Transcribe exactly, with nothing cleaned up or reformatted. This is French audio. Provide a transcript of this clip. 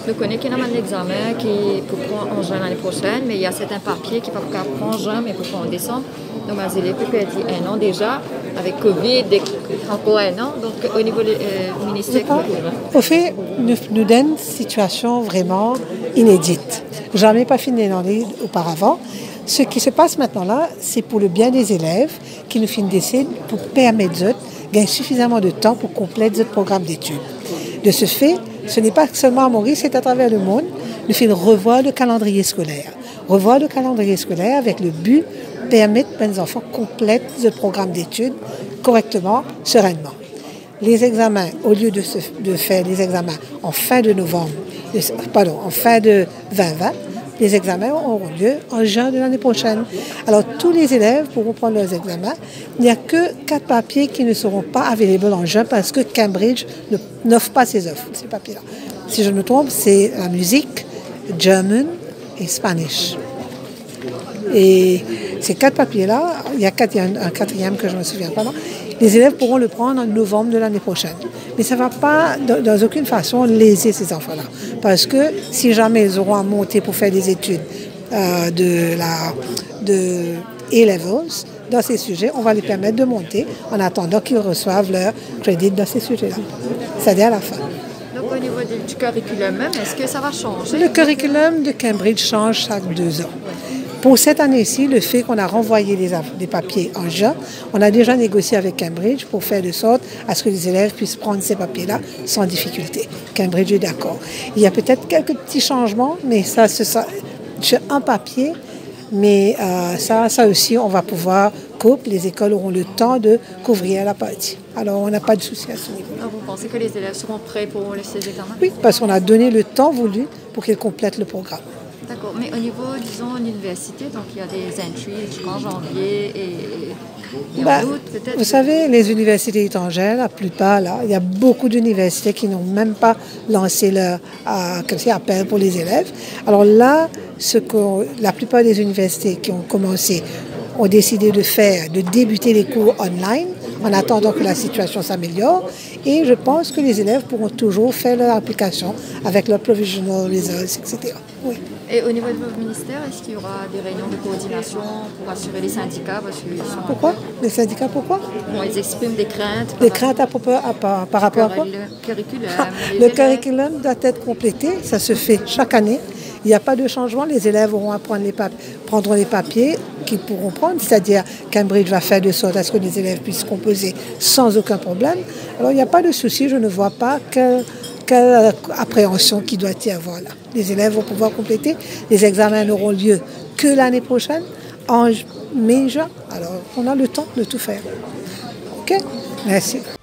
Je connais qu'il y a un examen qui pour prendre en juin l'année prochaine, mais il y a certains papiers qui ne peuvent pas prendre en juin, mais pour prendre en décembre. Donc, mes élèves peuvent être un an déjà, avec Covid, encore un an. Donc, au niveau du euh, ministère... Au fait, nous, nous donne une situation vraiment inédite. Jamais pas fini l'année auparavant. Ce qui se passe maintenant là, c'est pour le bien des élèves qui nous finissent d'essayer pour permettre de gagner suffisamment de temps pour compléter notre programme d'études. De ce fait, ce n'est pas seulement à Maurice, c'est à travers le monde. Nous faisons revoir le calendrier scolaire. Revoir le calendrier scolaire avec le but de permettre que les enfants complètent le programme d'études correctement, sereinement. Les examens, au lieu de, se, de faire les examens en fin de novembre, de, pardon, en fin de vingt vingt, les examens auront lieu en juin de l'année prochaine. Alors, tous les élèves pourront prendre leurs examens. Il n'y a que quatre papiers qui ne seront pas available en juin parce que Cambridge n'offre pas ces offres, ces papiers-là. Si je me trompe, c'est la musique, German et Spanish. Et ces quatre papiers-là, il y a, quatre, il y a un, un quatrième que je ne me souviens pas, non? Les élèves pourront le prendre en novembre de l'année prochaine. Mais ça ne va pas, dans, dans aucune façon, léser ces enfants-là. Parce que si jamais ils auront à monter pour faire des études euh, de la de A-Levels dans ces sujets, on va les permettre de monter en attendant qu'ils reçoivent leur crédit dans ces sujets-là. C'est-à-dire à la fin. Donc, au niveau du curriculum même, est-ce que ça va changer? Le curriculum de Cambridge change chaque deux ans. Pour cette année-ci, le fait qu'on a renvoyé les, les papiers en juin, on a déjà négocié avec Cambridge pour faire de sorte à ce que les élèves puissent prendre ces papiers-là sans difficulté. Cambridge est d'accord. Il y a peut-être quelques petits changements, mais ça, c'est un papier, mais euh, ça, ça aussi, on va pouvoir couper. Les écoles auront le temps de couvrir la partie. Alors, on n'a pas de souci à ce niveau. Alors, vous pensez que les élèves seront prêts pour ces examens? Oui, parce qu'on a donné le temps voulu pour qu'ils complètent le programme. D'accord, mais au niveau, disons, de l'université, donc il y a des entries jusqu'en janvier et, et ben, en août peut-être. Vous savez, les universités étrangères, la plupart, là, il y a beaucoup d'universités qui n'ont même pas lancé leur euh, comme ça, appel pour les élèves. Alors là, ce que la plupart des universités qui ont commencé ont décidé de faire, de débuter les cours online en attendant que la situation s'améliore. Et je pense que les élèves pourront toujours faire leur application avec leur provisional results, et cetera. Oui. Et au niveau de votre ministère, est-ce qu'il y aura des réunions de coordination pour assurer les syndicats? Parce qu'ils sont pourquoi? Les syndicats, pourquoi? Bon, ils expriment des craintes. Des craintes à propos, à, par, par rapport à quoi? Le curriculum. Le curriculum doit être complété. Ça se fait chaque année. Il n'y a pas de changement. Les élèves auront à prendre les papiers, prendront les papiers qu'ils pourront prendre. C'est-à-dire Cambridge va faire de sorte à ce que les élèves puissent composer sans aucun problème. Alors, il n'y a pas de souci. Je ne vois pas que... Quelle appréhension qu'il doit y avoir là. Les élèves vont pouvoir compléter. Les examens n'auront lieu que l'année prochaine, en mai, juin. Alors, on a le temps de tout faire. OK? Merci.